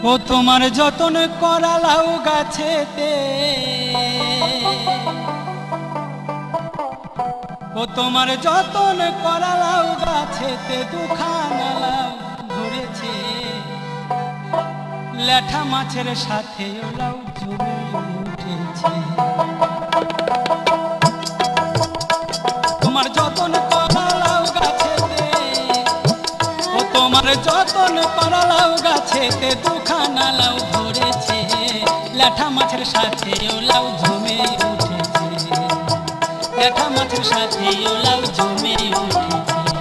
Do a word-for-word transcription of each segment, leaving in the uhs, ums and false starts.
ও তোমার যতন করা লাউ গাছেতে, ও তোমার যতন করা লাউ গাছেতে দুখানা লাউ ধরেছে, ল্যাঠা মাছের সাথে ও লাউ জমে উঠেছে। তোমার যতন করা লাউ গাছেতে, ও তোমার যতন করা লাউ গাছেতে দুখানা লাউ ধরেছে, ল্যাঠা মাছের সাথে ও লাউ জমে উঠেছে, ল্যাঠা মাছের সাথে ও লাউ জমে উঠেছে।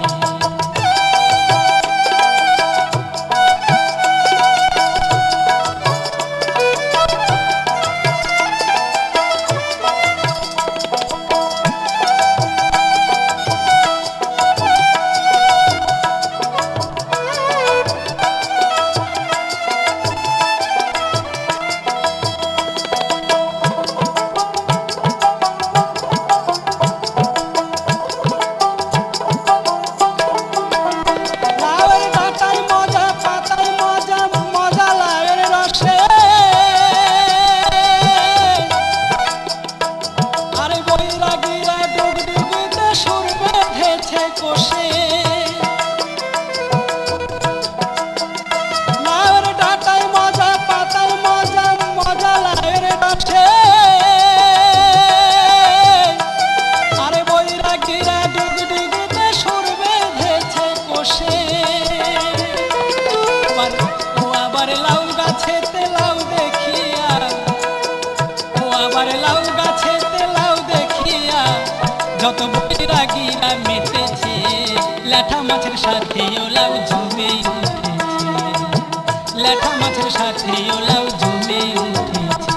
যত বৈরাগীরা মেতেছে, ল্যাঠা মাছের সাথে ও লাউ জমে উঠেছে, ল্যাঠা মাছের সাথে ও লাউ জমে উঠেছে।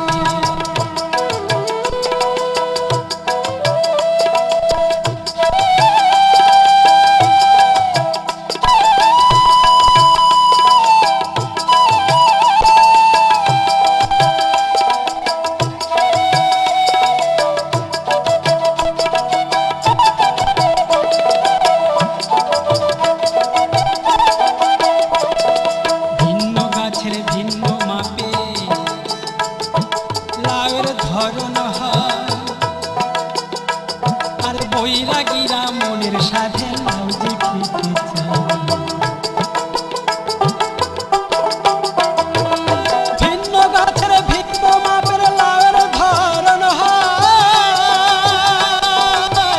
আর বৈরাগীরা মনের সাথে লাউ যে খেতে চায়, ভিন্ন গাছের ভিন্ন মাপের লাউয়ের ধরন হয়,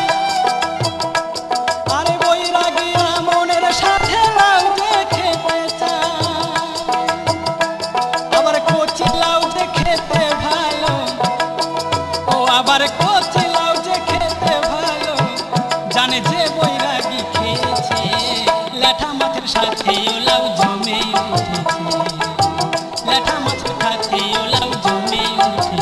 আর বৈরাগীরা মনের সাথে লাউ যে খেতে চায়। আবার কচি লাউ যে খেতে ভালো, ও আবার কচি লাউ যে খেতে ভালো, জানে যে বৈরাগী খেয়েছে, ল্যাঠা মাছের সাথে ও লাউ জমে উঠেছে, ল্যাঠা মাছের সাথে ও লাউ জমে উঠেছে।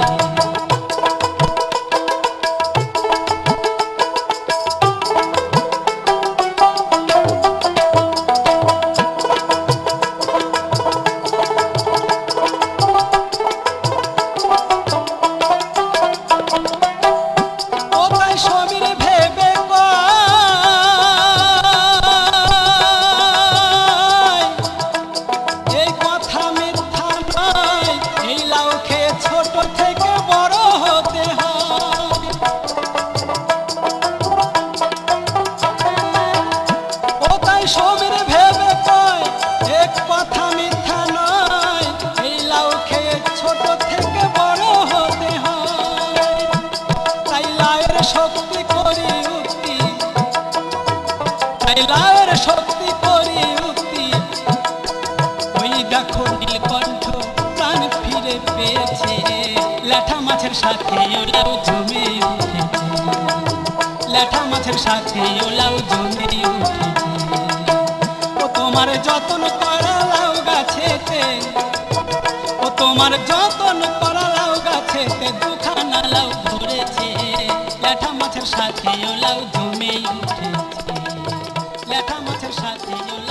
শক্তি করি উক্তি, তাই লাউয়ের শক্তি করি উক্তি, ওই দেখো নীলকণ্ঠ প্রাণ ফিরে পেয়েছে, ল্যাঠা মাছের সাথে ও লাউ জমে উঠেছে, ল্যাঠা মাছের সাথে ও লাউ জমে উঠেছে। ও তোমার যতন করা লাউ গাছেতে, ও তোমার যতন করা লাউ গাছেতে দুখানা লাউ ধরেছে, ল্যাঠা মাছের সাথে ও লাউ জমে উঠেছে, ল্যাঠা মাছের সাথে ও